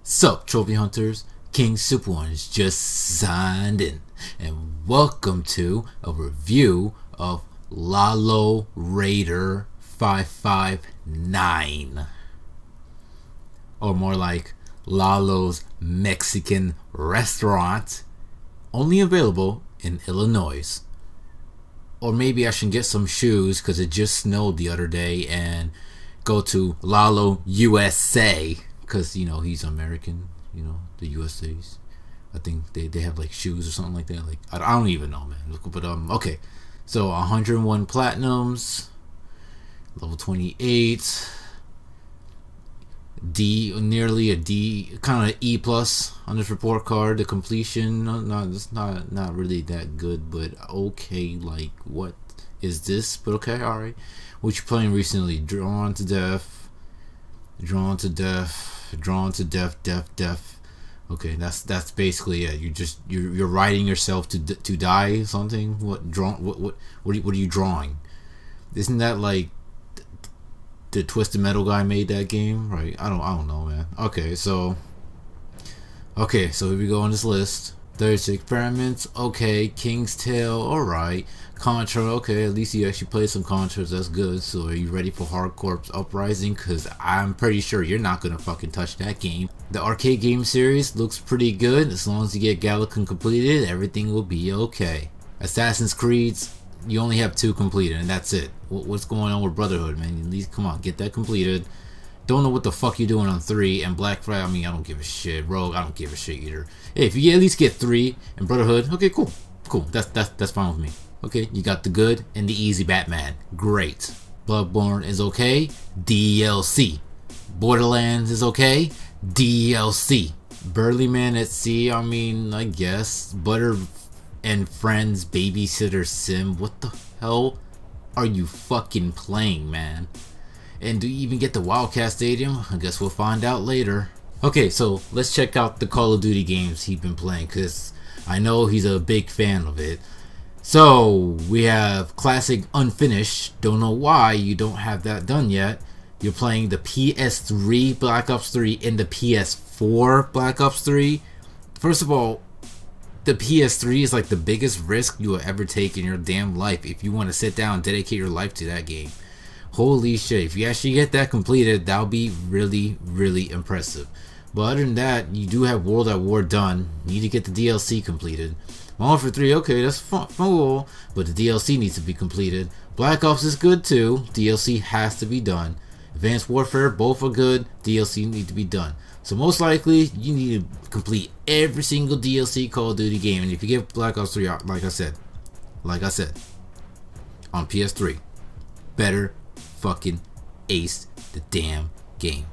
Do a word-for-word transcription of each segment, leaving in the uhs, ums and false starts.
Sup, trophy hunters? King Super Ones just signed in, and welcome to a review of Lalo Raider five five nine, or more like Lalo's Mexican Restaurant, only available in Illinois. Or maybe I should get some shoes because it just snowed the other day and go to Lalo U S A because, you know, he's American, you know, the U S A's. I think they, they have like shoes or something like that. Like, I, I don't even know, man. But, um, okay. So, one hundred one platinums, level twenty-eight, D, nearly a D, kind of E plus on this report card. The completion, no, no, it's not not really that good, but okay. Like, what is this? But okay, all right. What you playing recently? Drawn to Death, Drawn to Death, Drawn to Death, Death, Death. Okay, that's that's basically it. You just you're you're writing yourself to to die or something. What draw? What what what are you, what are you drawing? Isn't that like the Twisted Metal guy made that game, right? I don't I don't know, man. Okay, so okay, so here we go on this list. thirty-six experiments, okay. King's Tale, alright. Contra, okay, at least you actually played some Contras, that's good. So are you ready for Hardcore Uprising? Because I'm pretty sure you're not gonna fucking touch that game. The arcade game series looks pretty good. As long as you get Galakan completed, everything will be okay. Assassin's Creeds, you only have two completed and that's it. What's going on with Brotherhood, man? At least come on, get that completed. Don't know what the fuck you're doing on three and Black Friday. I mean, I don't give a shit. Rogue, I don't give a shit either. Hey, if you at least get three and Brotherhood, okay, cool, cool. That's that's that's fine with me. Okay, you got the good and the easy Batman. Great. Bloodborne is okay. D L C. Borderlands is okay. D L C. Burly Man at Sea. I mean, I guess. Butter and Friends Babysitter Sim. What the hell are you fucking playing, man? And do you even get the Wildcat Stadium? I guess we'll find out later. Okay, so let's check out the Call of Duty games he's been playing, because I know he's a big fan of it. So we have Classic Unfinished. Don't know why you don't have that done yet. You're playing the P S three Black Ops three and the P S four Black Ops three. First of all, the P S three is like the biggest risk you will ever take in your damn life if you want to sit down and dedicate your life to that game. Holy shit, if you actually get that completed, that'll be really, really impressive. But other than that, you do have World at War done. You need to get the D L C completed. Modern Warfare three, okay, that's fun, cool, but the D L C needs to be completed. Black Ops is good too. D L C has to be done. Advanced Warfare, both are good. D L C need to be done. So most likely, you need to complete every single D L C Call of Duty game. And if you get Black Ops three, like I said, like I said, on P S three, better fucking ace the damn game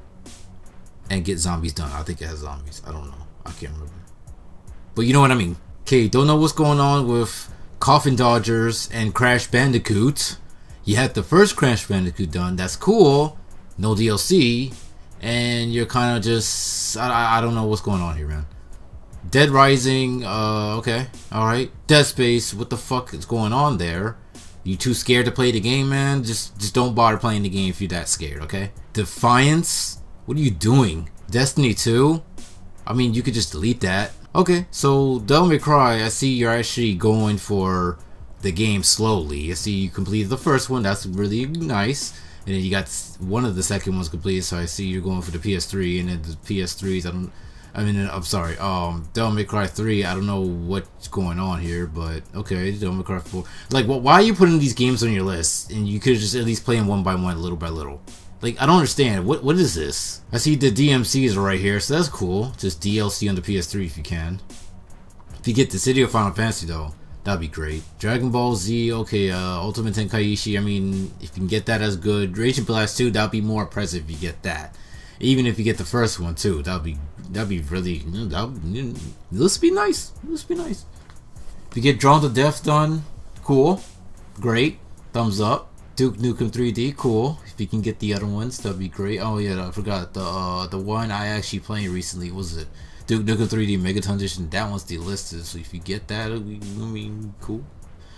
and get zombies done. I think it has zombies. I don't know. I can't remember. But you know what I mean. Okay, don't know what's going on with Coffin Dodgers and Crash Bandicoot. You had the first Crash Bandicoot done. That's cool. No D L C. And you're kind of just... I, I don't know what's going on here, man. Dead Rising. Uh, okay. Alright. Dead Space. What the fuck is going on there? You too scared to play the game, man? Just just don't bother playing the game if you're that scared, okay? Defiance? What are you doing? Destiny two? I mean, you could just delete that. Okay, so Devil May Cry, I see you're actually going for the game slowly. I see you completed the first one. That's really nice. And then you got one of the second ones completed, so I see you're going for the P S three. And then the P S threes, I don't... I mean, I'm sorry, um, Devil May Cry three, I don't know what's going on here, but okay, Devil May Cry four. Like, well, why are you putting these games on your list? And you could just at least play them one by one, little by little. Like, I don't understand. What What is this? I see the D M Cs are right here, so that's cool. Just D L C on the P S three if you can. If you get the City of Final Fantasy, though, that'd be great. Dragon Ball Z, okay, uh, Ultimate Tenkaichi, I mean, if you can get that, as good. Raging Blast two, that'd be more impressive if you get that. Even if you get the first one too, that'd be that'd be really that'd, this be nice. This be nice. If you get Drawn to Death done, cool, great, thumbs up. Duke Nukem three D, cool. If you can get the other ones, that'd be great. Oh yeah, I forgot the uh, the one I actually played recently. What was it? Duke Nukem three D Megaton Edition. That one's delisted. So if you get that, it'll be, I mean, cool.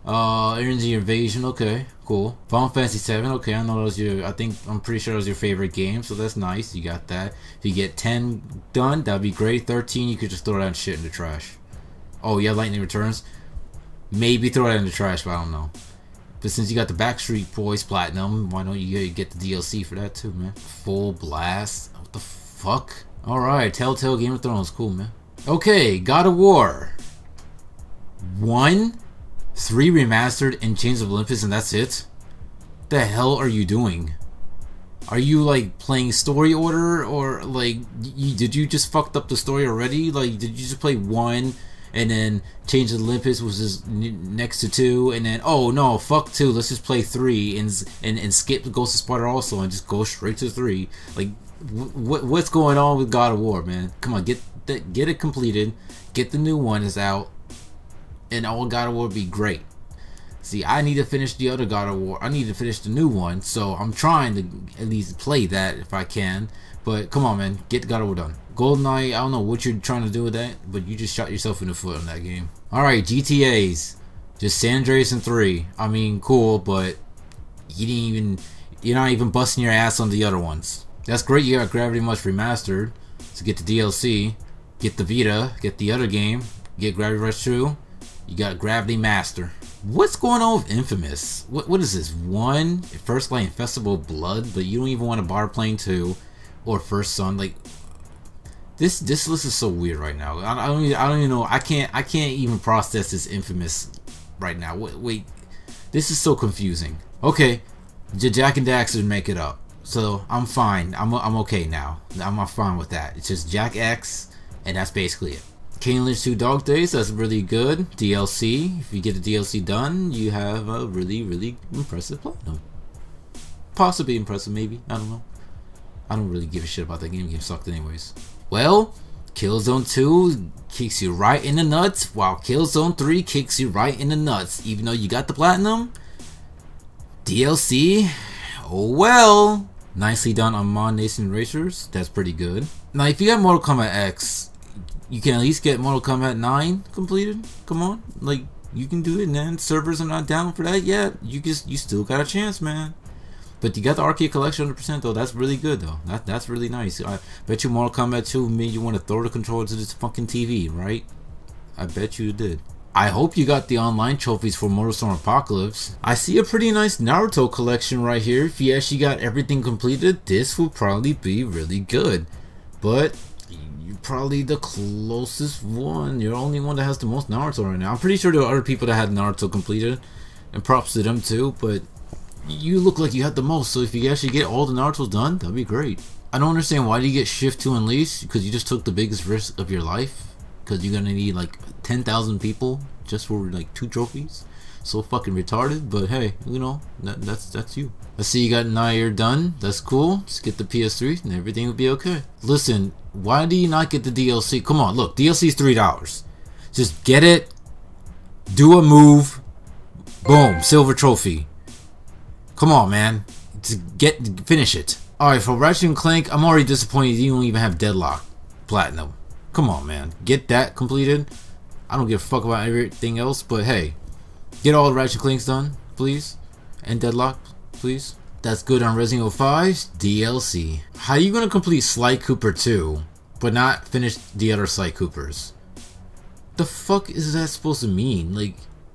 Uh, Energy Invasion, okay, cool. Final Fantasy seven, okay, I know that was your, I think, I'm pretty sure that was your favorite game, so that's nice, you got that. If you get ten done, that'd be great. thirteen, you could just throw that shit in the trash. Oh, yeah, Lightning Returns. Maybe throw that in the trash, but I don't know. But since you got the Backstreet Boys Platinum, why don't you get the D L C for that too, man? Full Blast? What the fuck? Alright, Telltale Game of Thrones, cool, man. Okay, God of War. One? Three remastered and Chains of Olympus, and that's it? The hell are you doing? Are you like playing story order, or like you, did you just fucked up the story already? Like did you just play one and then Chains of Olympus was just next to two, and then oh no, fuck two, let's just play three and and, and skip Ghost of Sparta also and just go straight to three? Like what what's going on with God of War, man? Come on, get that, get it completed, get the new one is out, and all God of War would be great. See, I need to finish the other God of War. I need to finish the new one, so I'm trying to at least play that if I can. But come on, man, get God of War done. GoldenEye, I don't know what you're trying to do with that, but you just shot yourself in the foot on that game. Alright, G T As. Just San Andreas and three. I mean, cool, but you didn't even, you're not even busting your ass on the other ones. That's great, you got Gravity Rush Remastered, so get the D L C, get the Vita, get the other game, get Gravity Rush two. You got Gravity Master. What's going on with Infamous? What what is this? One First Light Festival Blood, but you don't even want a Bar Plane two or First Son. Like this this list is so weird right now. I, I don't even, I don't even know. I can't I can't even process this Infamous right now. Wait, wait. This is so confusing. Okay, Jak and Daxter make it up, so I'm fine. I'm I'm okay now. I'm fine with that. It's just Jak X, and that's basically it. Kane Lynch two Dog Days, that's really good. D L C, if you get the D L C done, you have a really, really impressive platinum. Possibly impressive, maybe. I don't know. I don't really give a shit about that game. The game sucked anyways. Well, Killzone two kicks you right in the nuts, while Killzone three kicks you right in the nuts. Even though you got the platinum, D L C, oh well. Nicely done on Mon Nation Racers. That's pretty good. Now, if you got Mortal Kombat X, you can at least get Mortal Kombat nine completed. Come on, like you can do it, man. Servers are not down for that yet. You just you still got a chance, man. But you got the arcade collection one hundred percent though. That's really good though. That that's really nice. I bet you Mortal Kombat two made you want to throw the controller to this fucking T V, right? I bet you did. I hope you got the online trophies for MotorStorm Apocalypse. I see a pretty nice Naruto collection right here. If you actually got everything completed, this will probably be really good. But you're probably the closest one. You're the only one that has the most Naruto right now. I'm pretty sure there are other people that had Naruto completed, and props to them too, but you look like you had the most, so if you actually get all the Narutos done, that'd be great. I don't understand why do you get Shift to Unleash, because you just took the biggest risk of your life, because you're gonna need like ten thousand people just for like two trophies. So fucking retarded, but hey, you know, that, that's that's you. I see you got Nier done. That's cool. Just get the P S three and everything will be okay. Listen, why do you not get the D L C? Come on, look, D L C is three dollars. Just get it, do a move, boom, silver trophy. Come on, man, just get finish it. All right, for Ratchet and Clank, I'm already disappointed you don't even have Deadlock Platinum. Come on, man, get that completed. I don't give a fuck about everything else, but hey, get all the Ratchet and Clanks done, please, and Deadlock, please. That's good on Resident Evil five's D L C. How are you gonna complete Sly Cooper two, but not finish the other Sly Coopers? The fuck is that supposed to mean? Like,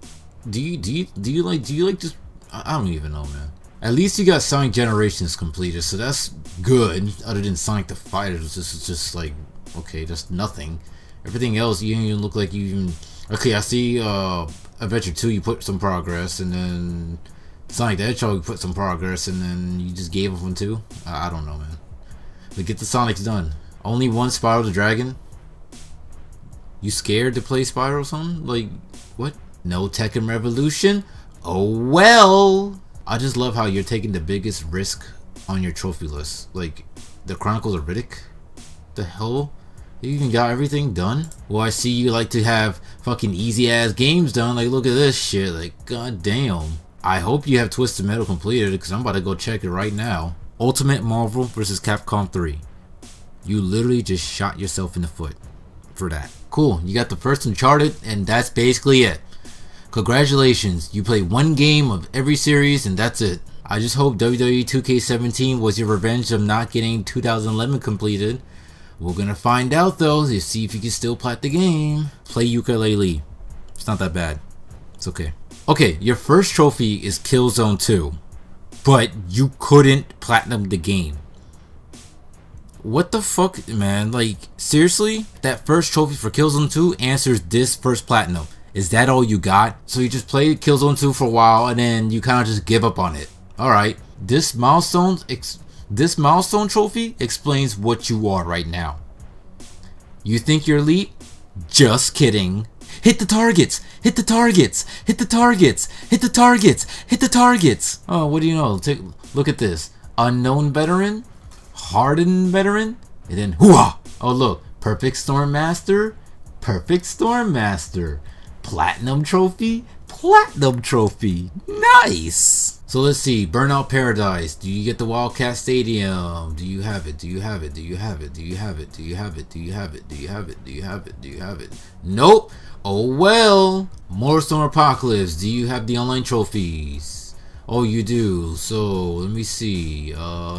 do you do you do you like do you like just? I don't even know, man. At least you got Sonic Generations completed, so that's good. Other than Sonic the Fighters, this is just like, okay, just nothing. Everything else, you don't even look like you even. Okay, I see. Uh, Adventure two, you put some progress, and then Sonic the Hedgehog, you put some progress, and then you just gave up on two. I, I don't know, man. But get the Sonics done. Only one Spyro the Dragon. You scared to play Spyro or something? Like, what? No Tekken Revolution? Oh well. I just love how you're taking the biggest risk on your trophy list. Like, the Chronicles of Riddick? The hell? You even got everything done? Well, I see you like to have fucking easy ass games done. Like, look at this shit. Like, god damn. I hope you have Twisted Metal completed, because I'm about to go check it right now. Ultimate Marvel versus. Capcom three. You literally just shot yourself in the foot for that. Cool. You got the first Uncharted, and that's basically it. Congratulations, you played one game of every series and that's it. I just hope W W E two K seventeen was your revenge of not getting two thousand eleven completed. We're gonna find out though, to see if you can still plat the game. Play Yooka-Laylee. It's not that bad. It's okay. Okay, your first trophy is Killzone two, but you couldn't platinum the game. What the fuck, man? Like, seriously? That first trophy for Killzone two answers this first platinum. Is that all you got? So you just played Killzone two for a while and then you kind of just give up on it. Alright, this milestone, ex this milestone trophy explains what you are right now. You think you're elite? Just kidding. Hit the targets! Hit the targets! Hit the targets! Hit the targets! Hit the targets! Oh, what do you know? Take look at this. Unknown veteran? Hardened veteran? And then hooah! Oh look, Perfect Storm Master? Perfect Storm Master. Platinum trophy? Platinum trophy. Nice! So let's see, Burnout Paradise. Do you get the Wildcat Stadium? Do you have it? Do you have it? Do you have it? Do you have it? Do you have it? Do you have it? Do you have it? Do you have it? Do you have it? Nope! Oh well! Motorstorm Apocalypse. Do you have the online trophies? Oh, you do. So let me see. Uh,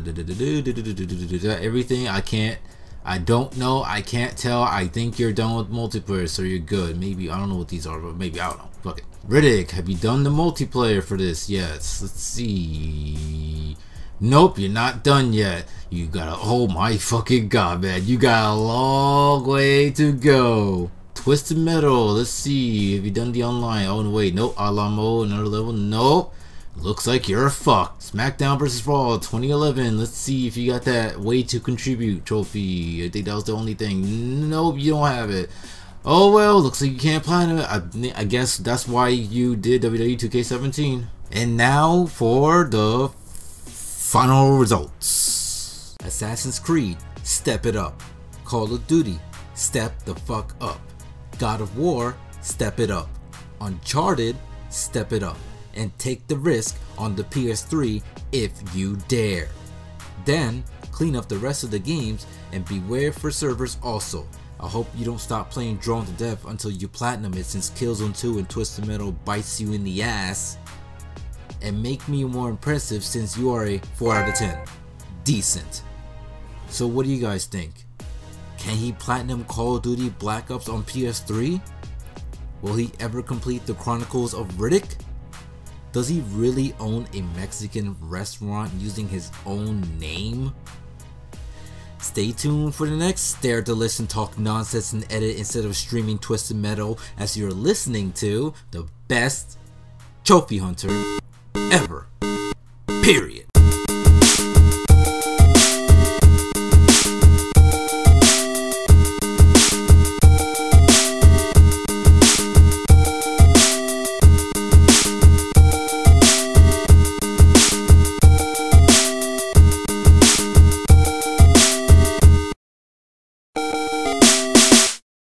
everything I can't. I don't know. I can't tell. I think you're done with multiplayer, so you're good. Maybe I don't know what these are, but maybe I don't know. Fuck it. Riddick, have you done the multiplayer for this? Yes. Let's see. Nope, you're not done yet. You got a. Oh my fucking god, man! You got a long way to go. Twisted Metal. Let's see. Have you done the online? Oh no, wait. Nope. A la mode. Another level. Nope. Looks like you're fucked. SmackDown versus Raw twenty eleven. Let's see if you got that way to contribute trophy. I think that was the only thing. Nope, you don't have it. Oh well, looks like you can't platinum it. I, I guess that's why you did W W E two K seventeen. And now for the final results. Assassin's Creed, step it up. Call of Duty, step the fuck up. God of War, step it up. Uncharted, step it up. And take the risk on the P S three if you dare. Then clean up the rest of the games and beware for servers also. I hope you don't stop playing Drone to Death until you platinum it, since Killzone two and Twisted Metal bites you in the ass. And make me more impressive since you are a four out of ten. Decent. So what do you guys think? Can he platinum Call of Duty Black Ops on P S three? Will he ever complete the Chronicles of Riddick? Does he really own a Mexican restaurant using his own name? Stay tuned for the next Stare to Listen, talk nonsense and edit instead of streaming Twisted Metal, as you're listening to the best trophy hunter ever. Period.